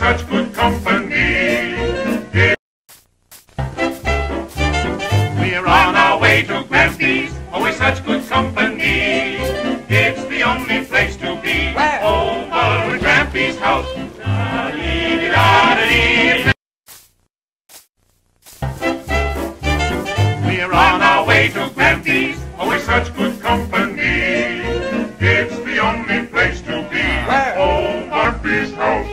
such good company. We're on our way to Grampy's, we're such good company. It's the only place to be, over at Grampy's house. We're on our way to Grampy's, we're such good company. It's the only place to be, over at Grampy's house.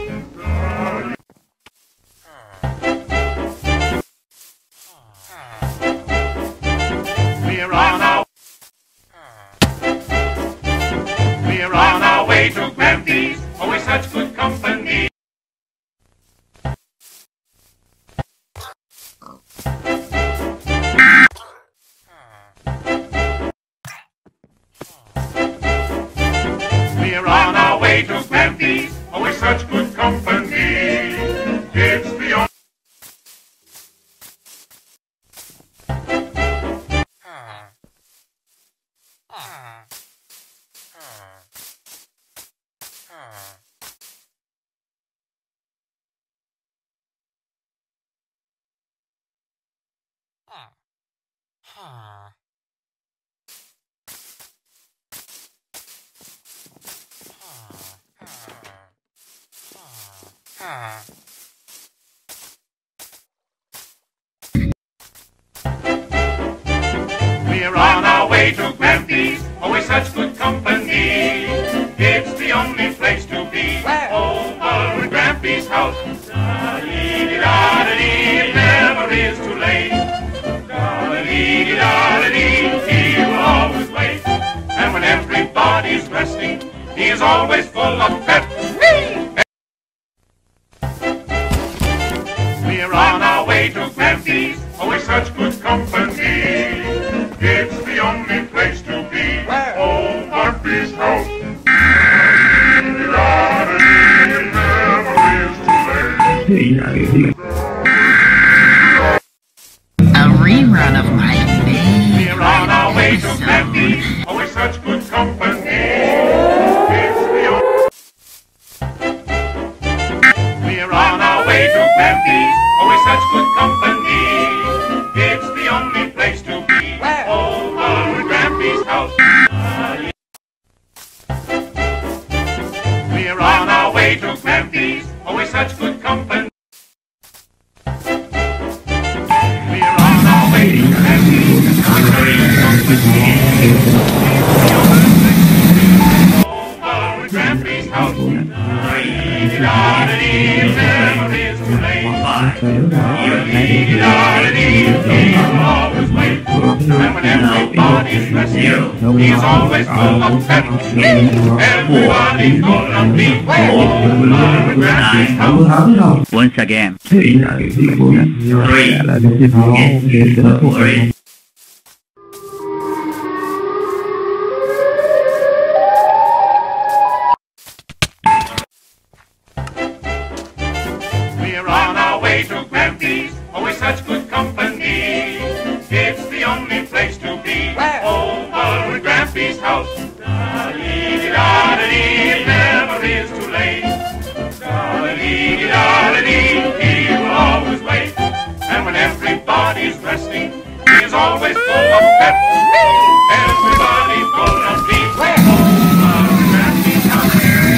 We're on our way to Grampy's, we're such good company. We're on our way to Grampy's, we're such good company. It's the only... We're on our way to Grampy's, we're such good company. It's the only place to be, over at Grampy's house. It never is too late. He will always wait. And when everybody's resting, he is always full of pep. We're on our way to Grampy's, we're such good company. It's the only place to be, over Grampy's house. It never is too late. A rerun of my favorite We're on our way to episode. Grampy's, we're such good company. It's the only... We're on our way to Grampy's, we're such good company. It's the only place to be, over at Grampy's house. We're on our way to Grampy's, we're such good company. We're on our way to Grampy's, we're such good company. Over at Grampy's house. It never is too late. He will always wait. And when everybody's resting, he's always full of pep. Everybody's gonna be over at Grampy's house. Once again. We're on our way to Grampy's, we're such good company. It's the only place to be, over at Grampy's house. It never is too late. He will always wait. And when everybody's resting, he is always full of pep. Everybody's gonna be over at Grampy's house.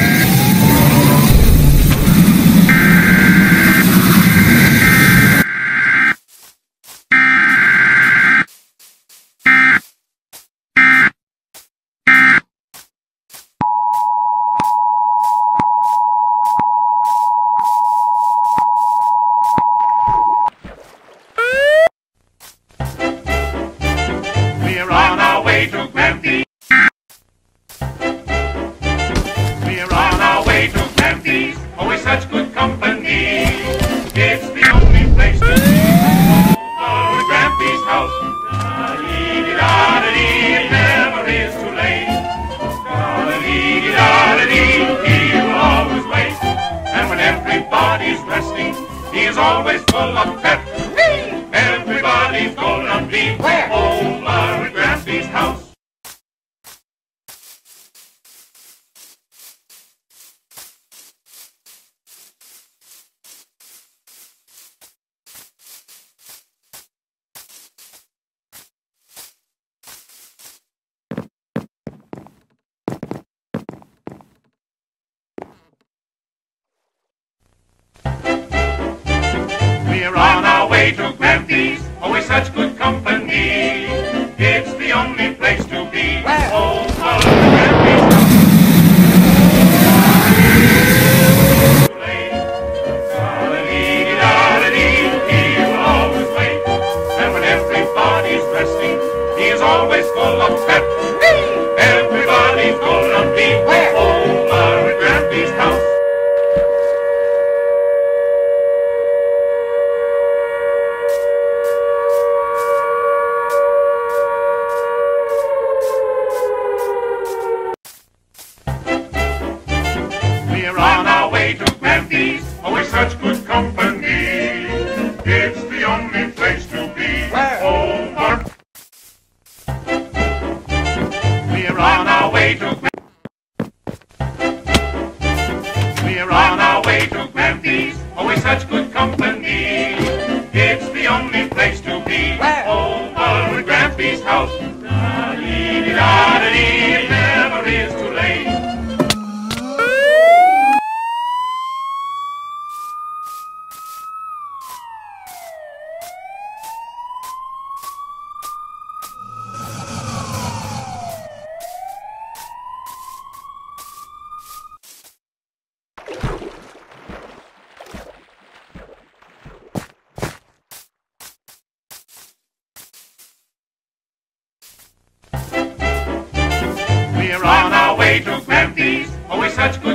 We're on our way to Grampy's. We're on our way to Grampy's, we're such good company. It's the only place to be, over at Grampy's house. It never is too late. He will always wait. And when everybody's resting, he is always full of pep. Everybody's gonna be over at Grampy's house. way to Grampy's, always such good company. It's the only place to be. Oh, follow the Grampy's. He will always wait. And when everybody's resting, he is always full of pep. Everybody's gonna be over at Grampy's house. We're on our way to Grampy's, always such good company. It's the only place to be. Over. We're on our way to We're on our way to Grampy's, always such good company. It's the only place to be. Over at Grampy's house. Da-dee-dee-da-dee-dee, it never is too late. We're on our way to Grampy's, always such good